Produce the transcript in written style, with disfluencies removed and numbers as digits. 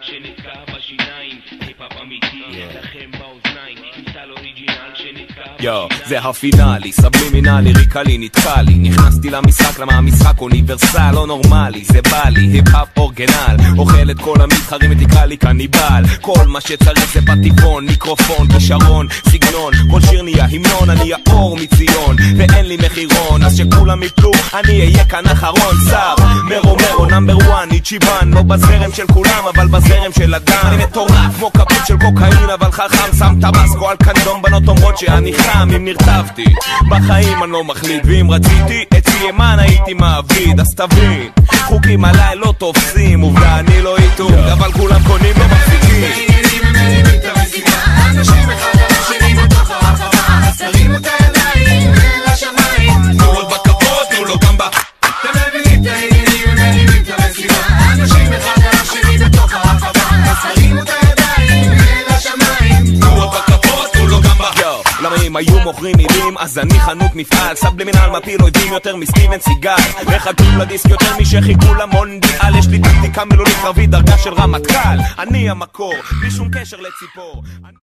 שנתקע בשיניים, היפ-אפ אמיתי, לכם באוזניים, מסל אוריג'ינל שנתקע יו, זה הפינאלי, סבלימינלי, ריקלי, נתקע לי. נכנסתי למשחק, למה המשחק אוניברסל, לא נורמלי, זה בא לי, היפ-אפ אורגנל, אוכל את כל המתחרים ותקרא לי קניבל. כל מה שצריך זה פטיפון, מיקרופון, כישרון, סגנון, כל שיר נהיה המנון, אני האור מציון, ואין לי מחירון, אז שכולם יפלו, אני אהיה כאן אחרון. שר, מרו, נאמבר 1, איצ'יבן, לא בזרם של כולם, אבל בזרם של אדם. אני מטורף, כמו כפית של קוקאין, אבל חכם, שם טבסקו על קנדום, בנות אומרות שאני חם אם נרטבתי. בחיים אני לא מחליט, ואם רציתי, אצלי ימן הייתי מעביד, אז תבין, חוקים עליי לא תופסים, עובדה אני לא איתו, אבל כולם קונים ומחזיקים. אנשים אחד על השני בתוך הרחבה, שרים את הידיים לשמיים, תנו עוד בכבוד, תנו לו גם בה. אתם מבינים את העניינים, מבינים את המסיבה, אנשים אחד על השני בתוך הרחבה, שרים את הידיים לשמיים, תנו עוד בכבוד, תנו לו גם בה. למה אם היו מוכרים מילים, אז אני חנות מפעל, סבלימינל מפיל אויבים יותר מסטיבן סיגר, וחתום לדיסק יותר משחיכו למונדיאל, יש לי טקטיקה מילולית קרבית, דרגה של רמטכ"ל, אני המקור, בלי שום קשר לציפור.